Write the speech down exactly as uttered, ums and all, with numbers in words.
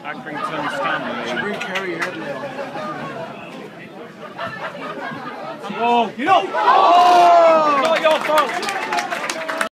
Accrington Stanley. Should bring Kerry Headley on. Oh, you know! Oh! Not your fault!